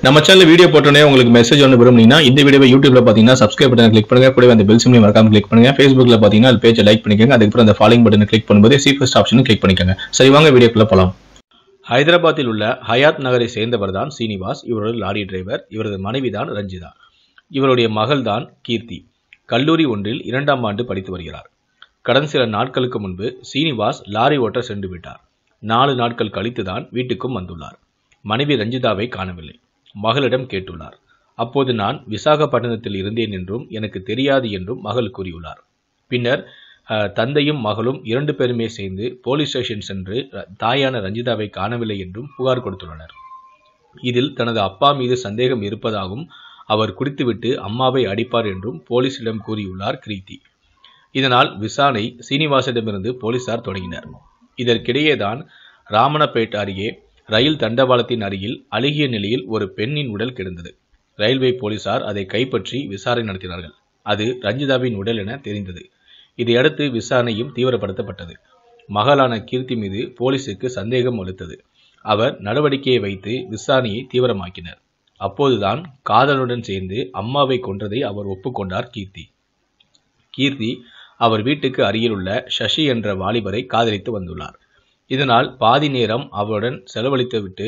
நம்ம channel video போட்டோனே உங்களுக்கு message ஒன்று விரும்புனீங்கன்னா இந்த வீடியோவை யூடியூப்ல பாத்தீங்கன்னா சப்ஸ்கிரைப் பட்டன் கிளிக் பண்ணுங்க, கூடவே அந்த பெல் சிம்லையும் மறக்காம கிளிக் பண்ணுங்க. Facebookல பாத்தீங்கன்னா அது பேஜை லைக் பண்ணிக்கோங்க. அதுக்கப்புறம் அந்த ஃபாலோயிங் பட்டனை கிளிக் பண்ணும்போது சி ஃபர்ஸ்ட் ஆப்ஷனும் கிளிக் பண்ணிக்கோங்க. சரி வாங்க வீடியோக்குள்ள போலாம். ஹைதராபாத்தில் உள்ள ஹயாத் நகரை சேர்ந்தவர் தான் சீனிவாஸ். இவரது லாரி டிரைவர். இவரது மனைவி தான் ரஞ்சிதா. இவருடைய மகள் தான் கீர்த்தி. கல்லூரி ஒன்றில் 2ஆம் ஆண்டு படித்து வருகிறார். கடந்த சில நாட்களுக்கு முன்பு சீனிவாஸ் லாரி ஓட்ட சென்று விட்டார். 4 நாட்கள் கழித்துதான் வீட்டுக்கும் வந்துள்ளார். மனைவி ரஞ்சிதாவை காணவில்லை. மகளிடம் கேட்டுள்ளார். அப்போது நான் விசாகப்பட்டினத்தில் இருந்தேன் என்றும் எனக்கு தெரியாது என்றும் மகள் கூறியுள்ளார். பின்னர் தந்தையும் மகளும் 2 பேருமே சேர்ந்து போலீஸ் ஸ்டேஷன் சென்று தாயான ரஞ்சிதாவை காணவில்லை என்றும் புகார் கொடுத்துள்ளனர். இதில் தனது அப்பா மீது சந்தேகம் இருப்பதாகவும் அவர் குடித்துவிட்டு அம்மாவை அடிப்பார் என்றும் போலீசிடம் கூறியுள்ளார் கீர்த்தி. இதனால் விசாரணை சீனிவாசிடமிருந்து போலீசார் தொடங்கினர். இதற்கிடையேதான் ராமனப்பேட் அருகே ரயில் தண்டவாளத்தின் அருகில் அழுகிய நிலையில் ஒரு பெண்ணின் உடல் கிடந்தது. ரயில்வே போலீசார் அதை கைப்பற்றி விசாரணை நடத்தினார்கள். அது ரஞ்சிதாவின் உடல் என தெரிந்தது. இதையடுத்து விசாரணையும் தீவிரப்படுத்தப்பட்டது. மகளான கீர்த்தி மீது போலீசுக்கு சந்தேகம் அளித்தது. அவர் நடவடிக்கையை வைத்து விசாரணையை தீவிரமாக்கினர். அப்போதுதான் காதலனுடன் சேர்ந்து அம்மாவை கொன்றதை அவர் ஒப்புக்கொண்டார் கீர்த்தி. கீர்த்தி அவர் வீட்டுக்கு அருகில் உள்ள சசி என்ற வாலிபரை காதலித்து வந்துள்ளார். இதனால் பாதி நேரம் அவருடன் செலவழித்துவிட்டு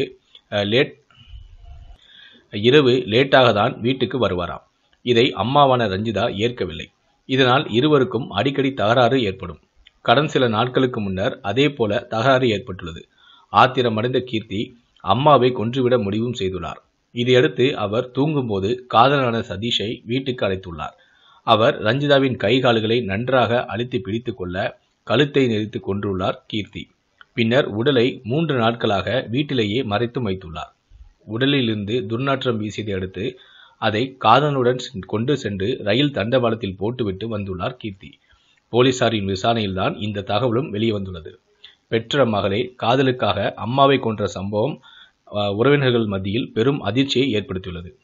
இரவு லேட்டாக தான் வீட்டுக்கு வருவாராம். இதை அம்மாவான ரஞ்சிதா ஏற்கவில்லை. இதனால் இருவருக்கும் அடிக்கடி தகராறு ஏற்படும். கடந்த சில நாட்களுக்கு முன்னர் அதே போல தகராறு ஏற்பட்டுள்ளது. ஆத்திரமடைந்த கீர்த்தி அம்மாவை கொன்றுவிட முடிவும் செய்துள்ளார். இதையடுத்து அவர் தூங்கும்போது காதலனான சதீஷை வீட்டுக்கு அழைத்துள்ளார். அவர் ரஞ்சிதாவின் கை கால்களை நன்றாக அழுத்தி பிடித்து கொள்ள கழுத்தை நெரித்து கொன்றுள்ளார் கீர்த்தி. பின்னர் உடலை 3 நாட்களாக வீட்டிலேயே மறைத்து வைத்துள்ளார். உடலிலிருந்து துர்நாற்றம் வீசியதை அடுத்து அதை காதலனுடன் கொண்டு சென்று ரயில் தண்டவாளத்தில் போட்டுவிட்டு வந்துள்ளார் கீர்த்தி. போலீசாரின் விசாரணையில்தான் இந்த தகவலும் வெளிவந்துள்ளது. பெற்ற மகளே காதலுக்காக அம்மாவை கொன்ற சம்பவம் உறவினர்கள் மத்தியில் பெரும் அதிர்ச்சியை ஏற்படுத்தியுள்ளது.